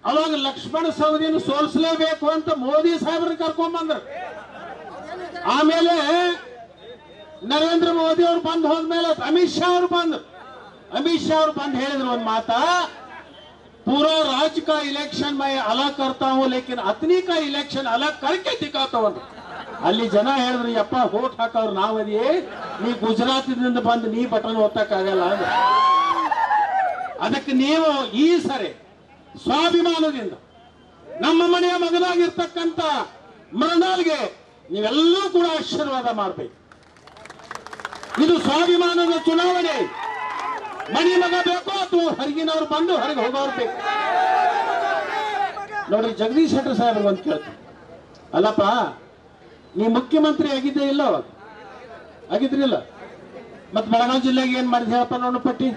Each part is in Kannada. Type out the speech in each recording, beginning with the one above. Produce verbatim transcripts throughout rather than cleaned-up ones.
ಅವಾಗ ಲಕ್ಷ್ಮಣ ಸವದಿಯನ್ನು ಸೋಲಿಸಲೇಬೇಕು ಅಂತ ಮೋದಿ ಸಾಹೇಬ್ರನ್ನ ಕರ್ಕೊಂಡ್ ಬಂದ್ರು. ಆಮೇಲೆ ನರೇಂದ್ರ ಮೋದಿ ಅವರು ಬಂದು ಹೋದ್ಮೇಲೆ ಅಮಿತ್ ಶಾ ಅವರು ಬಂದ್ರು. अमित शाह और बंद ಹೇಳಿದ್ರು ಒಂದು ಮಾತಾ, पूरा राज्य का इलेक्शन मैं अलग करता हूं लेकिन अतनी का इलेक्शन अलग करके दिखाता हूं. ಅಲ್ಲಿ ಜನ ಹೇಳಿದ್ರು, ಯಪ್ಪ ವೋಟ್ ಹಾಕೋರು ನಾವದಿಯೇ, ನೀ ಗುಜರಾತಿನಿಂದ ಬಂದು ನೀ ಬಟನ್ ಒತ್ತಕ್ಕಾಗಲ್ಲ. ಅದಕ್ಕೆ ನೀವು ಈ ಸರಿ ಸ್ವಾಭಿಮಾನದಿಂದ ನಮ್ಮ ಮನೆಯ ಮಗನಾಗಿರ್ತಕ್ಕಂಥ ಮೃಣಾಲ್ಗೆ ನೀವೆಲ್ಲರೂ ಕೂಡ ಆಶೀರ್ವಾದ ಮಾಡಬೇಕು. ಇದು ಸ್ವಾಭಿಮಾನದ ಚುನಾವಣೆ. ಮನಿ ಮಗ ಬೇಕು ಅಥವಾ ಹೊರಗಿನವ್ರು ಬಂದು ಹೊರಗೆ ಹೋಗೋರು ಬೇಕು. ನೋಡ್ರಿ, ಜಗದೀಶ್ ಶೆಟ್ಟರ್ ಸಾಹೇಬ್ರು ಒಂದು ಕೇಳ್ತೀನಿ, ಅಲ್ಲಪ್ಪ ನೀ ಮುಖ್ಯಮಂತ್ರಿ ಆಗಿದ್ದೇ ಇಲ್ಲ, ಅವಾಗ ಆಗಿದ್ರಿಲ್ಲ, ಮತ್ ಬೆಳಗಾವಿ ಜಿಲ್ಲೆಗೆ ಏನ್ ಮಾಡಿದ್ರಿ ಹೇಳಪ್ಪ ನೋಡು ಪಟ್ಟಿ.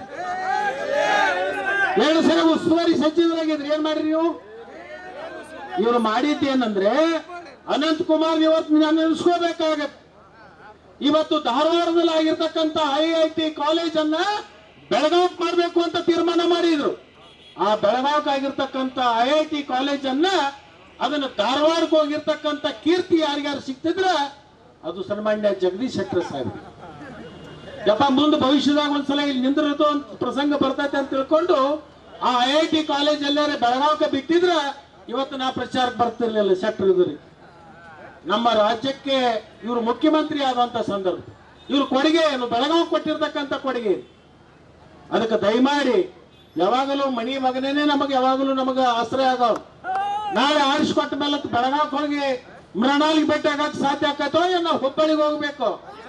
ಎರಡು ಸರಿ ಉಸ್ತುವಾರಿ ಸಚಿವರಾಗಿದ್ರಿ, ಏನ್ ಮಾಡ್ರಿ ನೀವು? ಇವ್ರು ಮಾಡಿದ್ದೇನಂದ್ರೆ ಅನಂತ್ ಕುಮಾರ್ ಇವತ್ತು ನಾನು ನೆನೆಸ್ಕೋಬೇಕಾಗತ್ತೆ. ಇವತ್ತು ಧಾರವಾಡದಲ್ಲಿ ಆಗಿರ್ತಕ್ಕಂಥ ಐ ಐ ಟಿ ಕಾಲೇಜ್ ಅನ್ನ ಬೆಳಗಾವ್ ಮಾಡಬೇಕು ಅಂತ ತೀರ್ಮಾನ ಮಾಡಿದ್ರು. ಆ ಬೆಳಗಾವ್ ಆಗಿರ್ತಕ್ಕಂಥ ಐ ಐ ಟಿ ಕಾಲೇಜ್ ಅನ್ನ ಅದನ್ನ ಧಾರವಾಡಕ್ಕೆ ಹೋಗಿರ್ತಕ್ಕಂಥ ಕೀರ್ತಿ ಯಾರಿಗಾರು ಸಿಕ್ತಿದ್ರ ಅದು ಸನ್ಮಾನ್ಯ ಜಗದೀಶ್ ಶೆಟ್ಟರ್ ಸಾಹೇಬ್. ಯಪ್ಪ ಮುಂದೆ ಭವಿಷ್ಯದಾಗ ಒಂದ್ಸಲ ಇಲ್ಲಿ ನಿಂದಿರೋದು ಅಂತ ಪ್ರಸಂಗ ಬರ್ತೈತೆ ಅಂತ ತಿಳ್ಕೊಂಡು ಆ ಐ ಐ ಟಿ ಕಾಲೇಜ್ ಎಲ್ಲಾರೆ ಬೆಳಗಾವ್ಗೆ ಬಿಟ್ಟಿದ್ರ ಇವತ್ತು ನಾ ಪ್ರಚಾರಕ್ಕೆ ಬರ್ತಿರ್ಲಿಲ್ಲ. ಶೆಟ್ಟರ್ ಇದ್ರಿ ನಮ್ಮ ರಾಜ್ಯಕ್ಕೆ ಇವರು ಮುಖ್ಯಮಂತ್ರಿ ಆದಂತ ಸಂದರ್ಭ ಇವ್ರ ಕೊಡುಗೆ ಏನು, ಬೆಳಗಾವ್ ಕೊಟ್ಟಿರ್ತಕ್ಕಂಥ ಕೊಡುಗೆ. ಅದಕ್ಕೆ ದಯಮಾಡಿ ಯಾವಾಗಲೂ ಮನಿ ಮಗನೇನೆ ನಮಗೆ ಯಾವಾಗಲೂ ನಮಗ ಆಶ್ರಯ ಆಗವ್. ನಾಳೆ ಆರಿಸ್ಕೊಟ್ಟ ಮೇಲೆ ಬೆಳಗಾವ್ ಹೋಗಿ ಮೃಣಾಲಿಗೆ ಭೇಟಿ ಆಗಕ್ಕೆ ಸಾಧ್ಯ ಆಕತ್ತೋ ಏನ್ ನಾವು ಹುಬ್ಬಳ್ಳಿಗೆ ಹೋಗ್ಬೇಕು?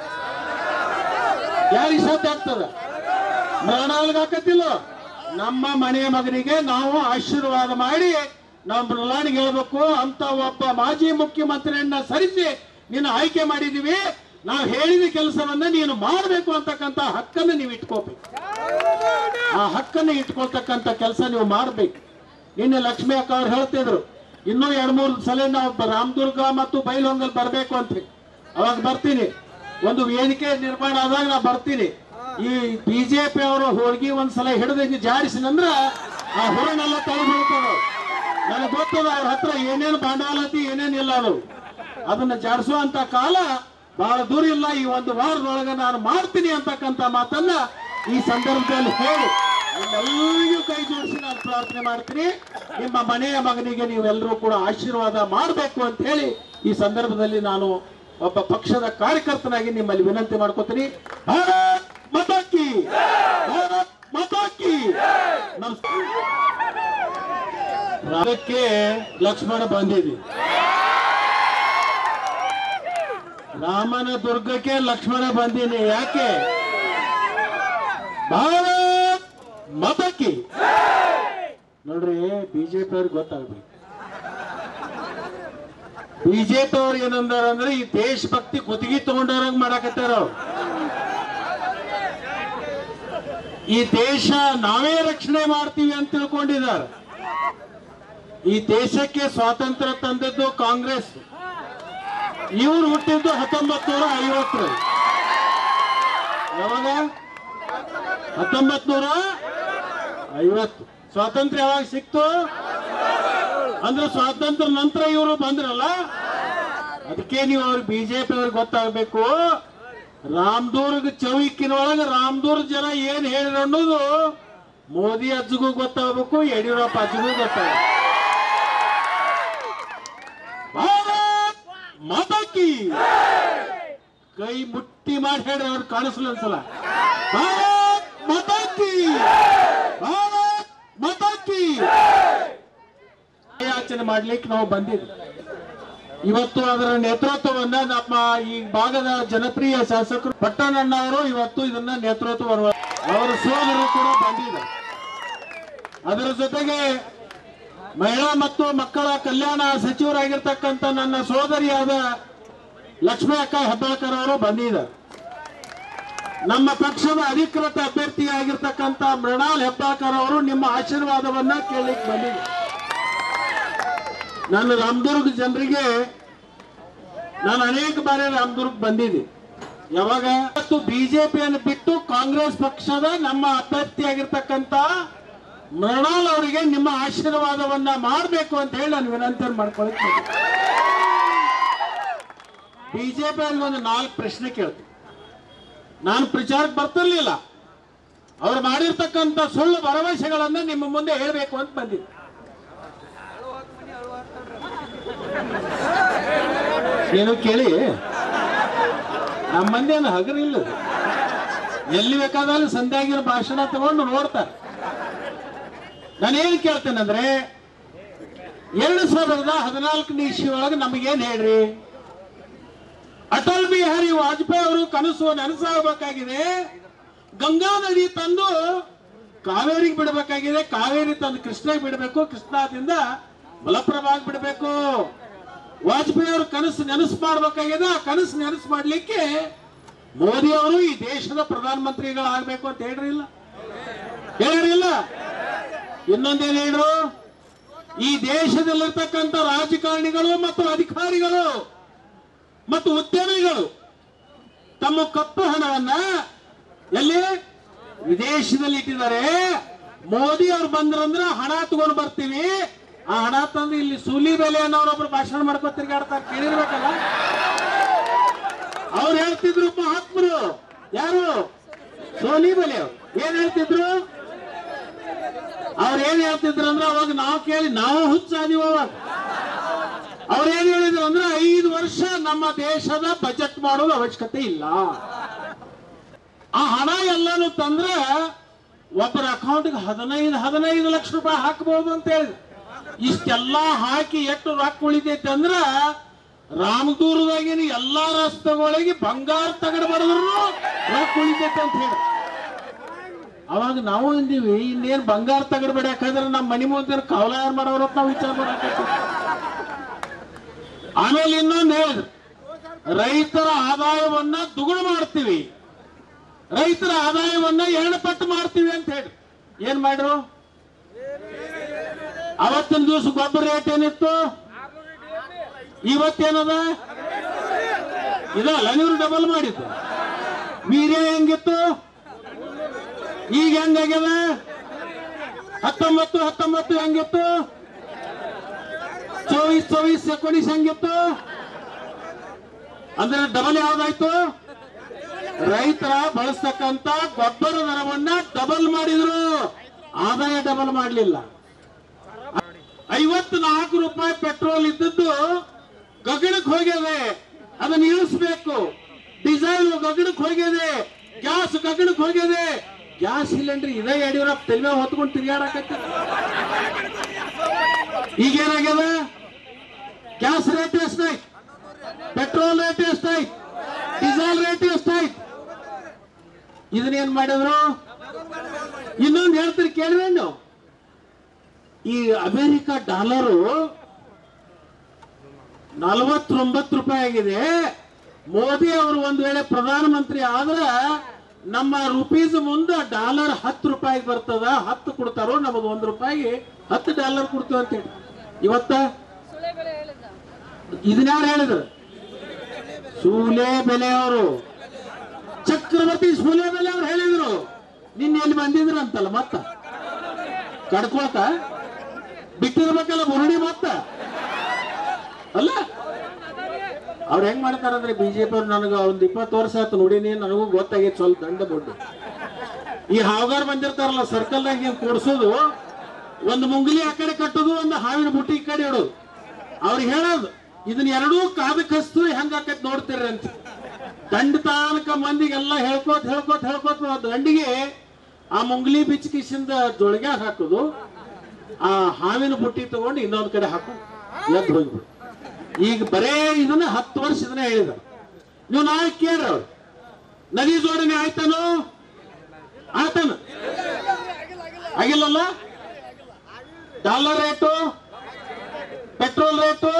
ಯಾರಿಗೆ ಸಾಧ್ಯ ಆಗ್ತದ? ಮೃಣಾಲಿಗೆ ಹಾಕತ್ತಿಲ್ಲ. ನಮ್ಮ ಮನೆಯ ಮಗನಿಗೆ ನಾವು ಆಶೀರ್ವಾದ ಮಾಡಿ ನಾವು ಮೃಣಾಲಿಗೆ ಹೇಳ್ಬೇಕು, ಅಂತ ಒಬ್ಬ ಮಾಜಿ ಮುಖ್ಯಮಂತ್ರಿಯನ್ನ ಸರಿಸಿ ನೀನು ಆಯ್ಕೆ ಮಾಡಿದೀವಿ, ನಾವು ಹೇಳಿದ ಕೆಲಸವನ್ನ ನೀನು ಮಾಡಬೇಕು ಅಂತಕ್ಕಂಥ ಹಕ್ಕನ್ನು ನೀವು ಇಟ್ಕೋಬೇಕು. ಆ ಹಕ್ಕನ್ನು ಇಟ್ಕೊಳ್ತಕ್ಕಂಥ ಕೆಲಸ ನೀವು ಮಾಡಬೇಕು. ನಿನ್ನೆ ಲಕ್ಷ್ಮಿ ಅಕ್ಕ ಅವ್ರು ಹೇಳ್ತಿದ್ರು, ಇನ್ನೂ ಎರಡ್ ಮೂರು ಸಲ ನಾವು ರಾಮದುರ್ಗ ಮತ್ತು ಬೈಲಹೊಂಗಲ್ ಬರ್ಬೇಕು ಅಂತ. ಅವಾಗ ಬರ್ತೀನಿ, ಒಂದು ವೇದಿಕೆ ನಿರ್ಮಾಣ ಆದಾಗ ನಾ ಬರ್ತೀನಿ. ಈ ಬಿಜೆಪಿ ಅವರು ಹೋಗಿ ಒಂದ್ಸಲ ಹಿಡಿದು ಜಾರಿಸಿನಂದ್ರ ಆ ಹುರನೆಲ್ಲ ತಳಿ ಬೀಳ್ತದ. ನನಗೆ ಗೊತ್ತದ ಅವ್ರ ಹತ್ರ ಏನೇನು ಬಾಂಡವಾಳತಿ ಏನೇನಿಲ್ಲ, ಅದು ಅದನ್ನ ಜಾರಿಸುವಂತ ಕಾಲ ಬಹಳ ದೂರ ಇಲ್ಲ. ಈ ಒಂದು ವಾರದೊಳಗೆ ನಾನು ಮಾಡ್ತೀನಿ ಅಂತಕ್ಕಂಥ ಮಾತನ್ನ ಈ ಸಂದರ್ಭದಲ್ಲಿ ಹೇಳಿ ನಿಮ್ಮೆಲ್ಲರಿಗೂ ಕೈ ಜೋಡಿಸಿ ನಾನು ಪ್ರಾರ್ಥನೆ ಮಾಡ್ತೀನಿ. ನಿಮ್ಮ ಮನೆಯ ಮಗನಿಗೆ ನೀವೆಲ್ಲರೂ ಕೂಡ ಆಶೀರ್ವಾದ ಮಾಡಬೇಕು ಅಂತ ಹೇಳಿ ಈ ಸಂದರ್ಭದಲ್ಲಿ ನಾನು ಒಬ್ಬ ಪಕ್ಷದ ಕಾರ್ಯಕರ್ತನಾಗಿ ನಿಮ್ಮಲ್ಲಿ ವಿನಂತಿ ಮಾಡ್ಕೋತೀನಿ. ಭಾರತ್ ಮಾತಾ ಕಿ, ಭಾರತ್ ಮಾತಾ ಕಿ. ನಮಸ್ಕಾರ. ರಾಮಕ್ಕೆ ಲಕ್ಷ್ಮಣ ಬಂದಿದೆ, ರಾಮನ ದುರ್ಗಕ್ಕೆ ಲಕ್ಷ್ಮಣ ಬಂದೀನಿ. ಯಾಕೆ? ಭಾರತ್ ಮಾತಾ ಕಿ. ನೋಡ್ರಿ, ಬಿಜೆಪಿ ಅವ್ರಿಗೆ ಗೊತ್ತಾಗ್ಬೇಕು. ಬಿಜೆಪಿ ಅವ್ರು ಏನಂದಾರ ಅಂದ್ರೆ ಈ ದೇಶಭಕ್ತಿ ಗುತ್ತಿಗೆ ತಗೊಂಡವ್ರಂಗ್ ಮಾಡಾಕತ್ತಾರ. ಈ ದೇಶ ನಾವೇ ರಕ್ಷಣೆ ಮಾಡ್ತೀವಿ ಅಂತ ತಿಳ್ಕೊಂಡಿದ್ದಾರೆ. ಈ ದೇಶಕ್ಕೆ ಸ್ವಾತಂತ್ರ್ಯ ತಂದದ್ದು ಕಾಂಗ್ರೆಸ್. ಇವ್ರು ಹುಟ್ಟಿದ್ದು ಹತ್ತೊಂಬತ್ ನೂರ ಐವತ್ತು. ಯಾವಾಗ? ಹತ್ತೊಂಬತ್ ನೂರ ಐವತ್ತು. ಸ್ವಾತಂತ್ರ್ಯ ಯಾವಾಗ ಸಿಕ್ತು ಅಂದ್ರೆ ಸ್ವಾತಂತ್ರ್ಯ ನಂತರ ಇವರು ಬಂದ್ರಲ್ಲ. ಅದಕ್ಕೆ ನೀವು ಅವ್ರಿಗೆ ಬಿಜೆಪಿ ಅವ್ರಿಗೆ ಗೊತ್ತಾಗಬೇಕು, ರಾಮದುರ್ಗ ಚೌಕಿನೊಳಗೆ ರಾಮದುರ್ಗ ಜನ ಏನ್ ಹೇಳಿದ್ರು ಅನ್ನೋದು ಮೋದಿ ಅಜ್ಜಿಗೂ ಗೊತ್ತಾಗಬೇಕು, ಯಡಿಯೂರಪ್ಪ ಅಜ್ಜಿಗೂ ಗೊತ್ತಾಗಬೇಕು. ಭಾರತ್ ಮಾತಾ ಕಿ. ಕೈ ಮುಟ್ಟಿ ಮಾಡಿ ಹೇಳ್ರಿ, ಅವ್ರು ಕಾಣಿಸ್ಲಿ ಒಂದ್ಸಲ. ಭಾರತ್ ಮಾತಾ ಕಿ, ಭಾರತ್ ಮಾತಾ ಕಿ. ಯಾಚನೆ ಮಾಡ್ಲಿಕ್ಕೆ ನಾವು ಬಂದಿದ್ವಿ. ಇವತ್ತು ಅದರ ನೇತೃತ್ವವನ್ನ ನಮ್ಮ ಈ ಭಾಗದ ಜನಪ್ರಿಯ ಶಾಸಕರು ಪಟ್ಟಣಣ್ಣ ಅವರು ಇವತ್ತು ಇದನ್ನ ನೇತೃತ್ವ ಅವರ ಸೋದರರು ಕೂಡ ಬಂದಿದ್ದಾರೆ. ಅದರ ಜೊತೆಗೆ ಮಹಿಳಾ ಮತ್ತು ಮಕ್ಕಳ ಕಲ್ಯಾಣ ಸಚಿವರಾಗಿರ್ತಕ್ಕಂಥ ನನ್ನ ಸೋದರಿಯಾದ ಲಕ್ಷ್ಮಿ ಅಕ್ಕ ಹೆಬ್ಬಾಳ್ಕರ್ ಅವರು ಬಂದಿದ್ದಾರೆ. ನಮ್ಮ ಪಕ್ಷದ ಅಧಿಕೃತ ಅಭ್ಯರ್ಥಿಯಾಗಿರ್ತಕ್ಕಂಥ ಮೃಣಾಲ್ ಹೆಬ್ಬಾಳ್ಕರ್ ಅವರು ನಿಮ್ಮ ಆಶೀರ್ವಾದವನ್ನ ಕೇಳಲಿಕ್ಕೆ ಬಂದಿದ್ದಾರೆ. ನಾನು ರಾಮದುರ್ಗ ಜನರಿಗೆ ನಾನು ಅನೇಕ ಬಾರಿ ರಾಮದುರ್ಗ ಬಂದಿದ್ದೆ. ಯಾವಾಗ? ಬಿಜೆಪಿಯನ್ನು ಬಿಟ್ಟು ಕಾಂಗ್ರೆಸ್ ಪಕ್ಷದ ನಮ್ಮ ಅಭ್ಯರ್ಥಿಯಾಗಿರ್ತಕ್ಕಂಥ ಮೃಣಾಲ್ ಅವರಿಗೆ ನಿಮ್ಮ ಆಶೀರ್ವಾದವನ್ನ ಮಾಡಬೇಕು ಅಂತ ಹೇಳಿ ನಾನು ವಿನಂತಿ ಮಾಡ್ಕೊಳ್ತೀನಿ. ಬಿಜೆಪಿ ಅವ್ರಿಗೆ ಒಂದು ನಾಲ್ಕು ಪ್ರಶ್ನೆ ಕೇಳ್ತೀನಿ. ನಾನು ಪ್ರಚಾರಕ್ಕೆ ಬರ್ತಿರ್ಲಿಲ್ಲ, ಅವ್ರು ಮಾಡಿರ್ತಕ್ಕಂಥ ಸುಳ್ಳು ಭರವಸೆಗಳನ್ನ ನಿಮ್ಮ ಮುಂದೆ ಹೇಳಬೇಕು ಅಂತ ಬಂದಿದ್ದೆ. ಏನು ಕೇಳಿ, ನಮ್ಮ ಮಂದಿ ಏನು ಹಗರಿಲ್ಲ, ಎಲ್ಲಿ ಬೇಕಾದಲ್ಲಿ ಸಂಧ್ಯಾಗಿರೋ ಭಾಷಣ ತಗೊಂಡು ನೋಡ್ತಾರೆ. ನಾನೇನು ಕೇಳ್ತೇನೆಂದ್ರೆ, ಎರಡು ಸಾವಿರದ ಹದಿನಾಲ್ಕನೇ ಇಸ್ವಿ ಒಳಗೆ ನಮಗೇನು ಹೇಳ್ರಿ, ಅಟಲ್ ಬಿಹಾರಿ ವಾಜಪೇಯಿ ಅವರು ಕನಸು ನನಸಾಗಬೇಕಾಗಿದೆ, ಗಂಗಾ ನದಿ ತಂದು ಕಾವೇರಿಗೆ ಬಿಡಬೇಕಾಗಿದೆ, ಕಾವೇರಿ ತಂದು ಕೃಷ್ಣಗೆ ಬಿಡಬೇಕು, ಕೃಷ್ಣದಿಂದ ಮಲಪ್ರಭಾಗ್ ಬಿಡಬೇಕು. ವಾಜಪೇಯಿ ಅವರು ಕನಸು ನೆನಸು ಮಾಡಬೇಕಾಗಿದೆ, ಆ ಕನಸು ನೆನಸು ಮಾಡ್ಲಿಕ್ಕೆ ಮೋದಿ ಅವರು ಈ ದೇಶದ ಪ್ರಧಾನಮಂತ್ರಿಗಳಾಗಬೇಕು ಅಂತ ಹೇಳ್ರಿಲ್ಲ, ಹೇಳಿರಿಲ್ಲ. ಇನ್ನೊಂದೇನು ಹೇಳ್ರು, ಈ ದೇಶದಲ್ಲಿರ್ತಕ್ಕಂಥ ರಾಜಕಾರಣಿಗಳು ಮತ್ತು ಅಧಿಕಾರಿಗಳು ಮತ್ತು ಉದ್ಯಮಿಗಳು ತಮ್ಮ ಕಪ್ಪು ಹಣವನ್ನ ಎಲ್ಲಿ ವಿದೇಶದಲ್ಲಿ ಇಟ್ಟಿದ್ದಾರೆ. ಮೋದಿ ಅವ್ರು ಬಂದ್ರಂದ್ರೆ ಹಣ ತಗೊಂಡು ಬರ್ತೀವಿ, ಆ ಹಣ ತಂದು ಇಲ್ಲಿ ಸೂಲಿ ಬೆಲೆ ಅನ್ನೋರೊಬ್ರು ಭಾಷಣ ಮಾಡ್ಕೊ ತಿರ್ಗಾಡ್ತಾರೆ, ಕೇಳಿರ್ಬೇಕಲ್ಲ. ಅವ್ರು ಹೇಳ್ತಿದ್ರು ಮಹಾತ್ಮರು, ಯಾರು ಸೋಲಿ ಬೆಲೆ ಅವ್ರು ಏನ್ ಹೇಳ್ತಿದ್ರು, ಅವ್ರ ಏನ್ ಹೇಳ್ತಿದ್ರು ಅಂದ್ರೆ ಅವಾಗ ನಾವು ಕೇಳಿ ನಾವು ಹುಚ್ಚಾದೀವ. ಅವಾಗ ಅವ್ರೇನ್ ಹೇಳಿದ್ರು ಅಂದ್ರೆ ಐದು ವರ್ಷ ನಮ್ಮ ದೇಶದ ಬಜೆಟ್ ಮಾಡೋದು ಅವಶ್ಯಕತೆ ಇಲ್ಲ, ಆ ಹಣ ಎಲ್ಲಾನು ತಂದ್ರೆ ಒಬ್ಬರ ಅಕೌಂಟ್ಗೆ ಹದಿನೈದು ಹದಿನೈದು ಲಕ್ಷ ರೂಪಾಯಿ ಹಾಕಬಹುದು ಅಂತ ಹೇಳಿದ್ರು. ಇಷ್ಟೆಲ್ಲ ಹಾಕಿ ಎಷ್ಟು ರೊಕ್ಕ ಉಳಿತೈತೆ ಅಂದ್ರ ರಾಮದೂರದಾಗಿನ ಎಲ್ಲಾ ರಸ್ತೆಗಳಿಗೆ ಬಂಗಾರ ತಗಡ್ ಬಡದ್ರು ರೊಕ್ಕ ಉಳಿತೈತೆ ಅಂತ ಹೇಳಿ. ಅವಾಗ ನಾವು ಅಂದೀವಿ, ಇನ್ನೇನ್ ಬಂಗಾರ ತಗಡ್ ಬಡಿಯಾಕಂದ್ರೆ ನಮ್ಮ ಮನಿ ಮುಂದೆ ಕವಲಾರ ಮಾಡೋರ ನಾವು ವಿಚಾರ ಮಾಡಬೇಕು. ಆಮೇಲೆ ಇನ್ನೊಂದು ಹೇಳಿದ್ರು, ರೈತರ ಆದಾಯವನ್ನ ದುಗುಣ ಮಾಡ್ತೀವಿ, ರೈತರ ಆದಾಯವನ್ನ ಎರಡು ಪಟ್ಟು ಮಾಡ್ತೀವಿ ಅಂತ ಹೇಳಿ. ಏನ್ ಮಾಡ್ರು, ಅವತ್ತಿನ ದಿವಸ ಗೊಬ್ಬರ ರೇಟ್ ಏನಿತ್ತು, ಇವತ್ತೇನದ ಇದಲ್ಲ, ನೀವು ಡಬಲ್ ಮಾಡಿತ್ತು. ವೀರ್ಯ ಹೆಂಗಿತ್ತು, ಈಗ ಹೆಂಗಾಗ್ಯದ, ಹತ್ತೊಂಬತ್ತು ಹತ್ತೊಂಬತ್ತು ಹೆಂಗಿತ್ತು, ಚೌಬೀಸ್ ಚೌಬೀಸ್ ಎಕೋಣೀಸ್ ಹೆಂಗಿತ್ತು, ಅಂದ್ರೆ ಡಬಲ್ ಯಾವ್ದಾಯ್ತು, ರೈತರ ಬಳಸ್ತಕ್ಕಂತ ಗೊಬ್ಬರ ದರವನ್ನ ಡಬಲ್ ಮಾಡಿದ್ರು, ಆದಾಯ ಡಬಲ್ ಮಾಡಲಿಲ್ಲ. ಐವತ್ನಾಲ್ಕು ರೂಪಾಯಿ ಪೆಟ್ರೋಲ್ ಇದ್ದದ್ದು ಗಗನಕ್ಕೆ ಹೋಗಿದೆ, ಅದನ್ನ ಇಳಿಸಬೇಕು. ಡೀಸೆಲ್ ಗಗನಕ್ಕೆ ಹೋಗಿದೆ, ಗ್ಯಾಸ್ ಗಗನಕ್ಕೆ ಹೋಗಿದೆ. ಗ್ಯಾಸ್ ಸಿಲಿಂಡರ್ ಇದೇ ಯಡಿಯೂರಪ್ಪ ತಲೆ ಮೇಲೆ ಹೊತ್ಕೊಂಡು ತಿರುಗಾಡಕತ್ತ. ಈಗೇನಾಗ್ಯದ, ಗ್ಯಾಸ್ ರೇಟ್ ಎಷ್ಟಾಯ್ತು, ಪೆಟ್ರೋಲ್ ರೇಟ್ ಎಷ್ಟಾಯ್ತು, ಡೀಸೆಲ್ ರೇಟ್ ಎಷ್ಟಾಯ್ತು. ಇದನ್ನೇನ್ ಮಾಡಿದ್ರು. ಇನ್ನೊಂದು ಹೇಳ್ತೀರಿ ಕೇಳಿವೇನು, ಈ ಅಮೆರಿಕ ಡಾಲರು ನಲವತ್ತೊಂಬತ್ತು ರೂಪಾಯಿ ಆಗಿದೆ. ಮೋದಿ ಅವರು ಒಂದ್ ವೇಳೆ ಪ್ರಧಾನಮಂತ್ರಿ ಆದ್ರೆ ನಮ್ಮ ರುಪೀಸ್ ಮುಂದೆ ಡಾಲರ್ ಹತ್ತು ರೂಪಾಯಿಗೆ ಬರ್ತದ, ಹತ್ತು ಕೊಡ್ತಾರೋ, ನಮದು ಒಂದು ರೂಪಾಯಿಗೆ ಹತ್ತು ಡಾಲರ್ ಕೊಡ್ತೀವಿ ಅಂತ ಹೇಳಿ. ಇವತ್ತ ಇದನ್ಯಾರು ಹೇಳಿದ್ರು, ಸೂಲೆ ಬೆಲೆ ಅವರು, ಚಕ್ರವರ್ತಿ ಸೂಲೆ ಬೆಲೆ ಅವ್ರು ಹೇಳಿದ್ರು. ನಿನ್ನೆ ಎಲ್ಲಿ ಬಂದಿದ್ರು ಅಂತಲ್ಲ, ಮತ್ತ ಕಡ್ಕೊಳಕ ಬಿಟ್ಟಿರ್ಬೇಕಲ್ಲ ಬುರುಡಿ, ಮತ್ತ ಅಲ್ಲ ಅವ್ರು ಹೆಂಗ್ ಮಾಡ್ತಾರಂದ್ರೆ ಬಿಜೆಪಿ ಅವ್ರು, ನನಗೆ ಒಂದ್ ಇಪ್ಪತ್ತು ವರ್ಷ ಆಯ್ತು ನೋಡಿನಿ, ನನಗೂ ಗೊತ್ತಾಗೈತೆ ಸ್ವಲ್ಪ ದಂಡ ಬೊಡ್ಡು. ಈ ಹಾವುಗಾರ್ ಬಂದಿರ್ತಾರಲ್ಲ ಸರ್ಕಲ್ನಾಗ ಹಿಂಗ್ ಕೂಡ್ಸೋದು, ಒಂದು ಮುಂಗಲಿ ಆ ಕಡೆ ಕಟ್ಟೋದು, ಒಂದು ಹಾವಿನ ಬುಟ್ಟಿ ಈ ಕಡೆ ಇಡೋದು. ಅವ್ರಿಗೆ ಹೇಳೋದು, ಇದನ್ನ ಎರಡೂ ಕಾದಕ್ಕೆ ಹಸ್ತು ಹೆಂಗ ಆಕೈತಿ ನೋಡ್ತೀರಿ ಅಂತ. ದಂಡ ತಾನಕ ಮಂದಿಗೆಲ್ಲ ಹೇಳ್ಕೋತ ಹೇಳ್ಕೋತ ಹೇಳ್ಕೋತ ದಂಡಿಗೆ ಆ ಮುಂಗಲಿ ಬಿಚ್ಕಿಸಿಂದ ಜೊಳಗ್ಯಾಗ ಹಾಕೋದು, ಆ ಹಾವಿನ ಬುಟ್ಟಿ ತಗೊಂಡು ಇನ್ನೊಂದ್ ಕಡೆ ಹಾಕು, ಎದ್ದು ಹೋಗ್ಬಿಡು. ಈಗ ಬರೇ ಇದನ್ನ ಹತ್ತು ವರ್ಷ ಇದನ್ನ ಹೇಳಿದ. ನೀವು ನಾಳೆ ಕೇಳ್ರಿ, ಅವ್ರು ನದಿ ಜೋಡಣೆ ಆಯ್ತಾನು, ಆಯ್ತಾನ ಆಗಿಲ್ಲಲ್ಲ. ಡಾಲರ್ ರೇಟು, ಪೆಟ್ರೋಲ್ ರೇಟು,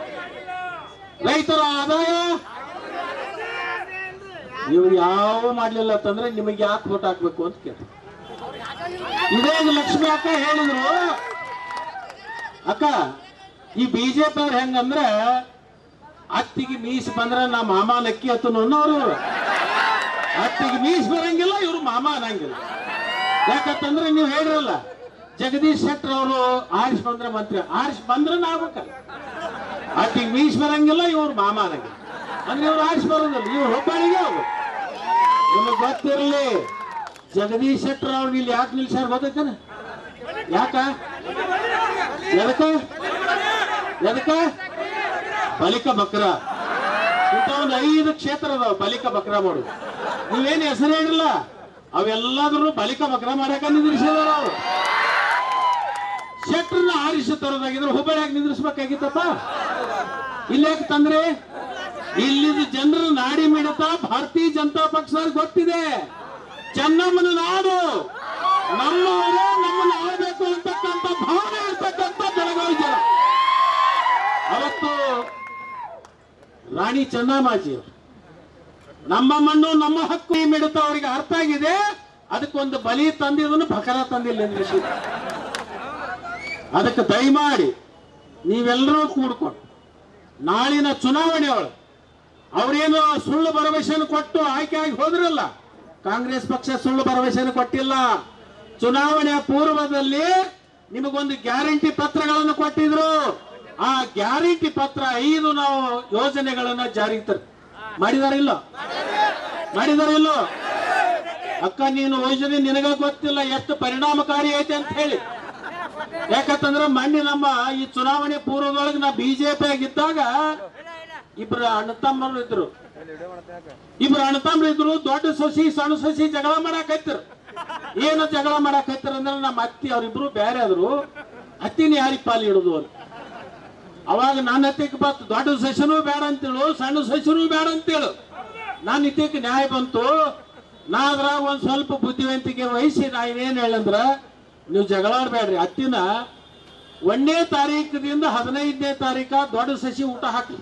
ರೈತರ ಆದಾಯ ನೀವು ಯಾವ ಮಾಡ್ಲಿಲ್ಲ ಅಂತಂದ್ರೆ ನಿಮಗೆ ಯಾಕೆ ವೋಟ್ ಹಾಕ್ಬೇಕು ಅಂತ ಕೇಳಿ. ಇದೇ ಲಕ್ಷ್ಮಿ ಅಕ್ಕ ಹೇಳಿದ್ರು, ಅಕ್ಕ ಈ ಬಿಜೆಪಿ ಅವ್ರು ಹೆಂಗಂದ್ರೆ ಅತ್ತಿಗೆ ಮೀಸ್ ಬಂದ್ರೆ ನಾ ಮಾಮ ನಕ್ಕಿ ಹತ್ತು ಅವರು, ಅತ್ತಿಗೆ ಮೀಸ್ ಬರಂಗಿಲ್ಲ, ಇವ್ರು ಮಾಮ ಅನ್ನಂಗಿಲ್ಲ. ಯಾಕಂತಂದ್ರೆ ನೀವು ಹೇಳಿರಲ್ಲ, ಜಗದೀಶ್ ಶೆಟ್ಟರ್ ಅವರು ಆರಿಸ್ ಬಂದ್ರೆ ಮಂತ್ರಿ, ಆರಿಸ್ ಬಂದ್ರೆ ಆಗ್ಬೇಕಲ್ಲ, ಆಕೆ ಮೀಸ್ ಬರಂಗಿಲ್ಲ, ಇವ್ರು ಮಾಮ ಅನ್ನಂಗಿಲ್ಲ, ಅಂದ್ರೆ ಇವ್ರು ಆರಿಸ್ ಬರೋದಿಲ್ಲ, ಇವ್ರು ಒಬ್ಬರಿಗೆ ಹೋಗು. ನಿಮಗೆ ಗೊತ್ತಿರಲಿ, ಜಗದೀಶ್ ಶೆಟ್ಟರ್ ಅವ್ರು ಇಲ್ಲಿ ಯಾಕೆ ನಿಲ್ಸಾರ ಗೊತ್ತೈತೇನ? ಯಾಕ ಎದಕ್ಕ ಎದಕ್ಕ ಬಲಿಕ ಬಕ್ರ ಇಂಥ ಒಂದು ಐದು ಕ್ಷೇತ್ರ ಅದಾವ ಬಲಿಕ ಬಕ್ರ ಮಾಡು. ನೀವೇನು ಹೆಸರು ಹೇಳಿಲ್ಲ, ಅವೆಲ್ಲಾದ್ರೂ ಬಲಿಕ ಬಕ್ರ ಮಾಡಾಕ ನಿಂದ್ರಿಸಿದಾರ ಅವರು. ಶೆಟ್ರನ್ನ ಆರಿಸಿ ತರೋದಾಗಿದ್ರೆ ಹುಬ್ಬಳ್ಳಿಯಾಗಿ ನಿಂದ್ರಿಸ್ಬೇಕಾಗಿತ್ತಪ್ಪ. ಇಲ್ಲಾಕೆ ತಂದ್ರೆ? ಇಲ್ಲಿದ ಜನರ ನಾಡಿ ಮಿಡಿತ ಭಾರತೀಯ ಜನತಾ ಪಕ್ಷ ಗೊತ್ತಿದೆ. ಚೆನ್ನಮ್ಮನ ನಾಡು, ನಮ್ಮವರು ನಮ್ಮನ್ನು ಆಳಬೇಕು ಅಂತಕ್ಕಂಥ ಭಾವನೆ ಇರ್ತಕ್ಕಂಥ ಬೆಳಗಾವಿ ಜನ. ಅವತ್ತು ರಾಣಿ ಚೆನ್ನಮ್ಮಾಜಿ ಅವರು ನಮ್ಮ ಮಣ್ಣು ನಮ್ಮ ಹಕ್ಕು ಮಿಡಿತ ಅವರಿಗೆ ಅರ್ಥ ಆಗಿದೆ. ಅದಕ್ಕೊಂದು ಬಲಿ ತಂದಿದ್ದನ್ನು ಬಕರ ತಂದಿಲ್ಲ ನಿಂದ್ರಿಸಿ. ಅದಕ್ಕೆ ದಯಮಾಡಿ ನೀವೆಲ್ಲರೂ ಕೂಡ್ಕೊಂಡು ನಾಳಿನ ಚುನಾವಣೆ ಒಳಗೆ ಅವರೇನು ಸುಳ್ಳು ಭರವಸೆಯನ್ನು ಕೊಟ್ಟು ಆಯ್ಕೆ ಆಗಿ ಹೋದ್ರಲ್ಲ, ಕಾಂಗ್ರೆಸ್ ಪಕ್ಷ ಸುಳ್ಳು ಭರವಸೆಯನ್ನು ಕೊಟ್ಟಿಲ್ಲ. ಚುನಾವಣೆಯ ಪೂರ್ವದಲ್ಲಿ ನಿಮಗೊಂದು ಗ್ಯಾರಂಟಿ ಪತ್ರಗಳನ್ನು ಕೊಟ್ಟಿದ್ರು. ಆ ಗ್ಯಾರಂಟಿ ಪತ್ರ ಐದು ನಾವು ಯೋಜನೆಗಳನ್ನ ಜಾರಿಗೆ ತರ ಮಾಡಿದಾರಿಲ್ಲ ಮಾಡಿದಾರಿಲ್ಲ ಅಕ್ಕ, ನೀನು ಯೋಜನೆ ನಿನಗ ಗೊತ್ತಿಲ್ಲ ಎಷ್ಟು ಪರಿಣಾಮಕಾರಿ ಐತೆ ಅಂತ ಹೇಳಿ. ಯಾಕಂತಂದ್ರೆ ಮೊನ್ನೆ ನಮ್ಮ ಈ ಚುನಾವಣೆ ಪೂರ್ವದೊಳಗೆ ನಾ ಬಿಜೆಪಿ ಆಗಿದ್ದಾಗ ಇಬ್ರು ಅಣ್ಣ ತಮ್ಮರು ಇದ್ರು ಇಬ್ರು ಅಣ್ಣ ತಮ್ಮರು ಇದ್ರು ದೊಡ್ಡ ಸೊಸಿ ಸಣ್ಣ ಸೊಸಿ ಜಗಳ ಮಾಡಾಕೈತಿರು. ಏನು ಜಗಳ ಮಾಡಾಕೈತಿರ ಅಂದ್ರೆ ನಮ್ಮ ಅತ್ತಿ ಅವ್ರಿಬ್ರು ಬೇರೆ ಆದ್ರು. ಅತ್ತಿನ ಯಾರಿಗೆ ಪಾಲು ಇಡುದು ಅಂತ ಅವಾಗ ನನ್ನ ಹತ್ತಿಗೆ ಬಂತು. ದೊಡ್ಡ ಸಸಿನೂ ಬೇಡ ಅಂತೇಳು, ಸಣ್ಣ ಸಸಿನೂ ಬೇಡ ಅಂತೇಳು. ನಾನು ಇತ್ತಿಗೆ ನ್ಯಾಯ ಬಂತು. ನಾ ಅದ್ರಾಗ ಒಂದ್ ಸ್ವಲ್ಪ ಬುದ್ಧಿವಂತಿಕೆ ವಹಿಸಿ ನಾ ಏನ್ ಹೇಳಂದ್ರ, ನೀವು ಜಗಳಾಡ್ಬೇಡ್ರಿ, ಅತ್ತಿನ ಒಂದನೇ ತಾರೀಕದಿಂದ ಹದಿನೈದನೇ ತಾರೀಕ ದೊಡ್ಡ ಸಸಿ ಊಟ ಹಾಕಿ,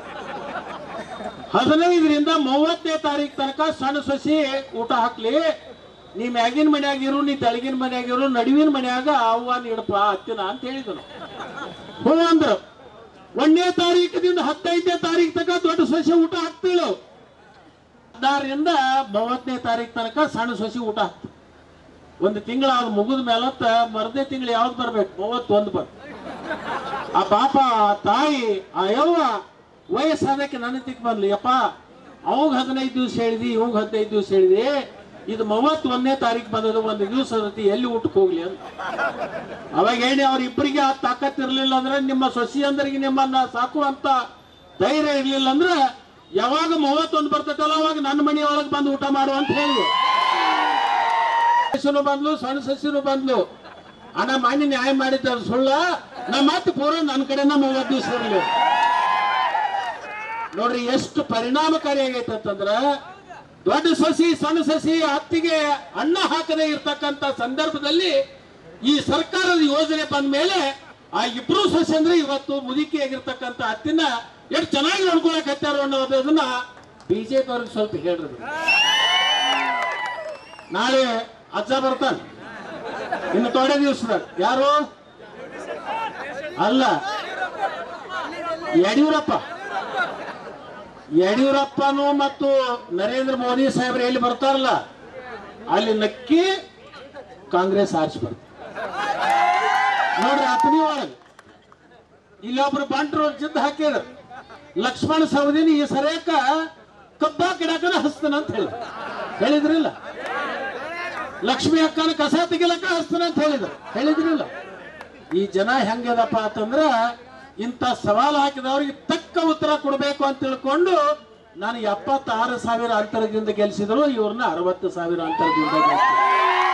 ಹದಿನೈದರಿಂದ ಮೂವತ್ತನೇ ತಾರೀಕು ತನಕ ಸಣ್ಣ ಸಸಿ ಊಟ ಹಾಕ್ಲಿ. ನೀ ಮ್ಯಾಗಿನ ಮನ್ಯಾಗಿರು, ನೀ ತೆಳಗಿನ ಮನ್ಯಾಗಿರು, ನಡುವಿನ ಮನ್ಯಾಗ ಆಹ್ವಾನ ಇಡಪ್ಪ ಅತ್ತಿನ ಅಂತ ಹೇಳಿದನು. ಹ್ಞೂ ಅಂದ್ರು. ಒಂದನೇ ತಾರೀಕದಿಂದ ಹದಿನೈದನೇ ತಾರೀಕು ತನಕ ದೊಡ್ಡ ಸಸಿ ಊಟ ಹಾಕ್ತಿಳು. ಹದಿನಾರರಿಂದ ಮೂವತ್ತನೇ ತಾರೀಕು ತನಕ ಸಣ್ಣ ಸಸಿ ಊಟ ಹಾಕ್ತಿ. ಒಂದು ತಿಂಗಳ ಅದು ಮುಗಿದ ಮೇಲತ್ತ ಮರದೇ ತಿಂಗಳು ಯಾವ್ದು ಬರ್ಬೇಕು? ಮೂವತ್ತೊಂದು ಬರ್. ಆ ಪಾಪ ತಾಯಿ ಆ ಯವ್ವ ವಯಸ್ಸಾದಕ್ಕೆ ನನ್ನ ತಿಕ್ ಬಂದ್ಲಿ, ಯಪ್ಪ ಅವಾಗ ಹದಿನೈದು ದಿವ್ಸ ಹೇಳಿದಿ, ಇವಾಗ ಹದಿನೈದು ದಿವ್ಸ ಹೇಳಿದಿ, ಇದು ಮೂವತ್ತೊಂದನೇ ತಾರೀಕು ಬಂದದ, ಒಂದು ದಿವಸ ಎಲ್ಲಿ ಊಟಕ್ಕೆ ಹೋಗ್ಲಿ ಅಂತ. ಅವಾಗ ಹೇಳಿ ಅವ್ರಿಬ್ಬರಿಗೆ ಆ ತಾಕತ್ ಇರ್ಲಿಲ್ಲ ಅಂದ್ರೆ, ನಿಮ್ಮ ಸೊಸಿ ಅಂದ್ರಿಗೆ ನಿಮ್ಮನ್ನ ಸಾಕುವಂತ ಧೈರ್ಯ ಇರ್ಲಿಲ್ಲ ಅಂದ್ರೆ, ಯಾವಾಗ ಮೂವತ್ತೊಂದು ಬರ್ತೈತಲ್ಲ ಅವಾಗ ನನ್ನ ಮನೆಯೊಳಗೆ ಬಂದು ಊಟ ಮಾಡು ಅಂತ ಹೇಳಿ. ಸಸಿನೂ ಬಂದ್ಲು, ಸಣ್ಣ ಸಸಿನೂ ಬಂದ್ಲು. ಅಣ್ಣ ಮಾನ್ಯ ನ್ಯಾಯ ಮಾಡಿದ್ದ ಸುಳ್ಳ, ನಮ್ಮ ಮಾತು ಪೂರ ನನ್ನ ಕಡೆನ ಮೂವತ್ತು ದಿವಸ ಇರಲಿ. ನೋಡ್ರಿ ಎಷ್ಟು ಪರಿಣಾಮಕಾರಿ ಆಗೈತೆ ಅಂತಂದ್ರ, ದೊಡ್ಡ ಸಸಿ ಸಣ್ಣ ಸಸಿ ಹತ್ತಿಗೆ ಅನ್ನ ಹಾಕದೇ ಇರ್ತಕ್ಕಂಥ ಸಂದರ್ಭದಲ್ಲಿ ಈ ಸರ್ಕಾರದ ಯೋಜನೆ ಬಂದ ಮೇಲೆ ಆ ಇಬ್ರು ಸಸಿ ಅಂದ್ರೆ ಇವತ್ತು ಮುದುಕಿ ಆಗಿರ್ತಕ್ಕಂಥ ಹತ್ತಿನ ಎಷ್ಟು ಚೆನ್ನಾಗಿ ನೋಡ್ಕೊಳಕ್ ಹತ್ತಾರ ಅನ್ನೋದನ್ನ ಬಿಜೆಪಿ ಅವ್ರಿಗೆ ಸ್ವಲ್ಪ ಹೇಳ್ರಿ. ನಾಳೆ ಅಜ್ಜ ಬರ್ತಾನೆ ಇನ್ನು ತೊಡೆ ದಿವಸದಾಗ. ಯಾರು ಅಲ್ಲ, ಯಡಿಯೂರಪ್ಪ. ಯಡಿಯೂರಪ್ಪನು ಮತ್ತು ನರೇಂದ್ರ ಮೋದಿ ಸಾಹೇಬ್ರು ಎಲ್ಲಿ ಬರ್ತಾರಲ್ಲ ಅಲ್ಲಿ ನಕ್ಕಿ ಕಾಂಗ್ರೆಸ್ ಆರಿಸಿ ಬರ್ತಾರೆ. ನೋಡ್ರಿ ಅತನಿ ಒಳಗೆ ಇಲ್ಲೊಬ್ರು ಬಂಟರು ಜಿದ್ದು ಹಾಕಿದ್ರು, ಲಕ್ಷ್ಮಣ ಸವದಿನಿ ಈ ಸರಿಯಕ ಕಬ್ಬ ಗಿಡಕನ ಹಸ್ತಾನ ಅಂತ ಹೇಳಿ ಹೇಳಿದ್ರಿಲ್ಲ. ಲಕ್ಷ್ಮಿ ಅಕ್ಕನ ಕಸ ತೆಗಿಲಕ್ಕ ಹಸ್ತಾನ ಅಂತ ಹೇಳಿದ್ರು ಹೇಳಿದ್ರಿಲ್ಲ. ಈ ಜನ ಹೆಂಗದಪ್ಪ ಅಂತಂದ್ರ, ಇಂಥ ಸವಾಲು ಹಾಕಿದವ್ರಿಗೆ ತಕ್ಕ ಉತ್ತರ ಕೊಡಬೇಕು ಅಂತ ತಿಳ್ಕೊಂಡು ನಾನು ಎಪ್ಪತ್ತಾರು ಸಾವಿರ ಅಂತರದಿಂದ ಗೆಲ್ಸಿದ್ರು, ಇವ್ರನ್ನ ಅರವತ್ತು ಸಾವಿರ ಅಂತರದಿಂದ ಗೆಲ್ಸಿದ್ರು.